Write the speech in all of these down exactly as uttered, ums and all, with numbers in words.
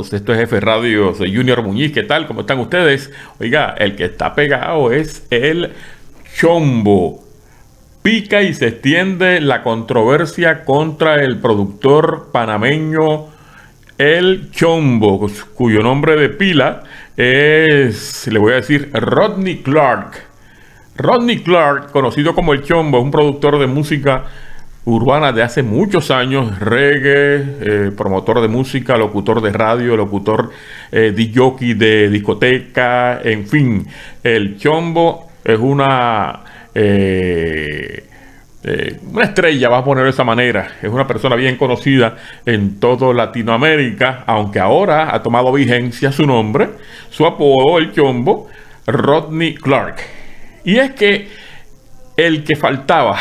Saludos, esto es F Radio, soy Junior Muñiz, ¿qué tal? ¿Cómo están ustedes? Oiga, el que está pegado es el Chombo. Pica y se extiende la controversia contra el productor panameño El Chombo, cuyo nombre de pila es, le voy a decir, Rodney Clark. Rodney Clark, conocido como El Chombo, es un productor de música urbana de hace muchos años, reggae, eh, promotor de música, locutor de radio, locutor eh, de jockey de discoteca, en fin. El Chombo es una, eh, eh, una estrella, vamos a ponerlo de esa manera. Es una persona bien conocida en toda Latinoamérica, aunque ahora ha tomado vigencia su nombre, su apodo, El Chombo, Rodney Clark. Y es que el que faltaba...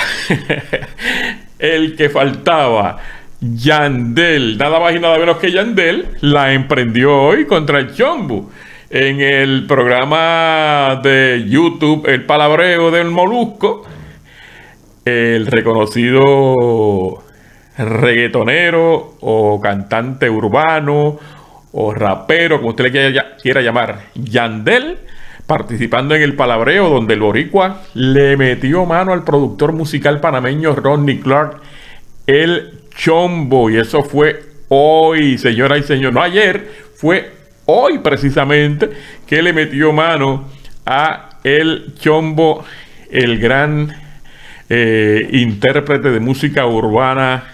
El que faltaba, Yandel, nada más y nada menos que Yandel, la emprendió hoy contra el Chombo. En el programa de YouTube, El Palabreo del Molusco, el reconocido reggaetonero o cantante urbano o rapero, como usted le quiera, quiera llamar, Yandel, participando en El Palabreo, donde el boricua le metió mano al productor musical panameño Rodney Clark, El Chombo. Y eso fue hoy, señora y señor, no ayer, fue hoy precisamente que le metió mano a El Chombo, el gran eh, intérprete de música urbana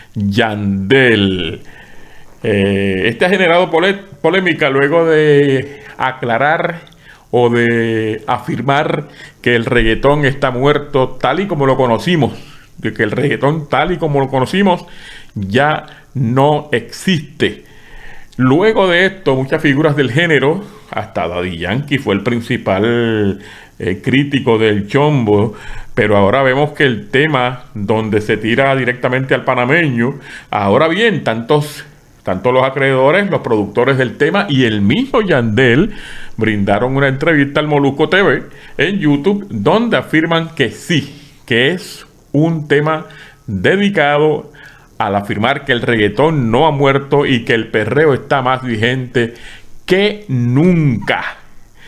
Yandel. Eh, este ha generado polémica luego de aclarar o de afirmar que el reggaetón está muerto tal y como lo conocimos, de que el reggaetón tal y como lo conocimos ya no existe. Luego de esto, muchas figuras del género, hasta Daddy Yankee fue el principal eh, crítico del Chombo, pero ahora vemos que el tema donde se tira directamente al panameño, ahora bien, tantos... Tanto los acreedores, los productores del tema y el mismo Yandel brindaron una entrevista al Molusco T V en YouTube donde afirman que sí, que es un tema dedicado al afirmar que el reggaetón no ha muerto y que el perreo está más vigente que nunca.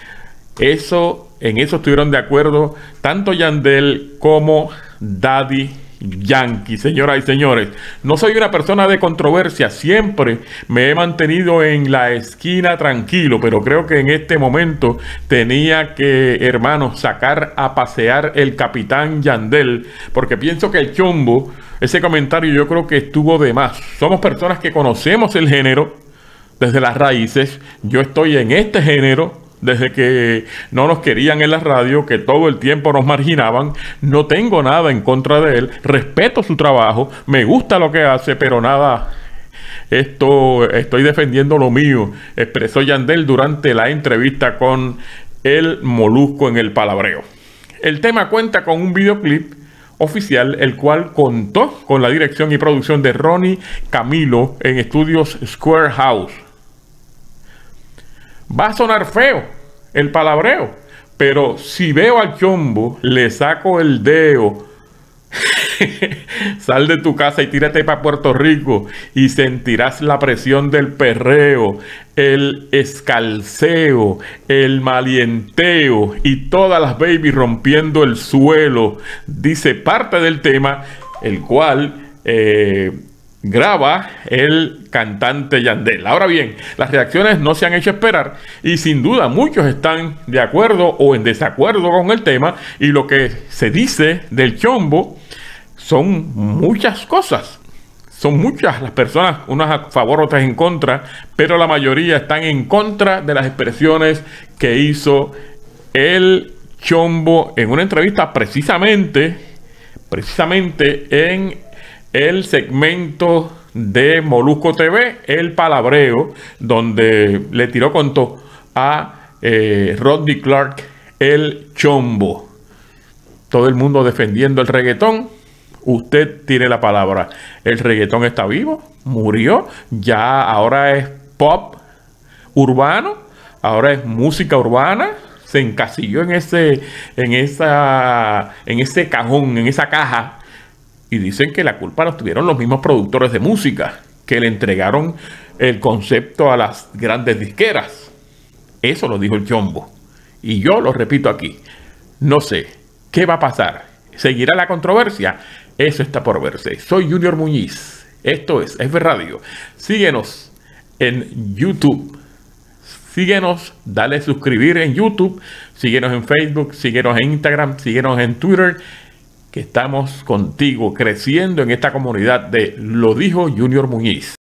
Eso, en eso estuvieron de acuerdo tanto Yandel como Daddy Yankee. Señoras y señores, no soy una persona de controversia, siempre me he mantenido en la esquina tranquilo, pero creo que en este momento tenía que, hermano, sacar a pasear el capitán Yandel, porque pienso que el Chombo, ese comentario yo creo que estuvo de más. Somos personas que conocemos el género desde las raíces. Yo estoy en este género desde que no nos querían en la radio, que todo el tiempo nos marginaban. No tengo nada en contra de él, respeto su trabajo, me gusta lo que hace, pero nada, esto estoy defendiendo lo mío, expresó Yandel durante la entrevista con el Molusco en El Palabreo. El tema cuenta con un videoclip oficial, el cual contó con la dirección y producción de Ronnie Camilo en estudios Square House. Va a sonar feo el palabreo, pero si veo al Chombo, le saco el dedo. Sal de tu casa y tírate para Puerto Rico y sentirás la presión del perreo, el escalceo, el malienteo y todas las babies rompiendo el suelo, dice parte del tema, el cual eh, graba el cantante Yandel. Ahora bien, las reacciones no se han hecho esperar y sin duda muchos están de acuerdo o en desacuerdo con el tema, y lo que se dice del Chombo son muchas cosas. Son muchas las personas, unas a favor, otras en contra, pero la mayoría están en contra de las expresiones que hizo el Chombo en una entrevista precisamente, precisamente en el segmento de Molusco T V, El Palabreo, donde le tiró conto a eh, Rodney Clark, El Chombo. Todo el mundo defendiendo el reggaetón. Usted tiene la palabra. El reggaetón está vivo, murió, ya ahora es pop urbano, ahora es música urbana. Se encasilló en ese, en esa, en ese cajón, en esa caja. Y dicen que la culpa la tuvieron los mismos productores de música, que le entregaron el concepto a las grandes disqueras. Eso lo dijo el Chombo. Y yo lo repito aquí. No sé qué va a pasar. ¿Seguirá la controversia? Eso está por verse. Soy Junior Muñiz. Esto es F Radio. Síguenos en YouTube. Síguenos, dale suscribir en YouTube. Síguenos en Facebook, síguenos en Instagram, síguenos en Twitter. Que estamos contigo creciendo en esta comunidad de Lo Dijo Junior Muñiz.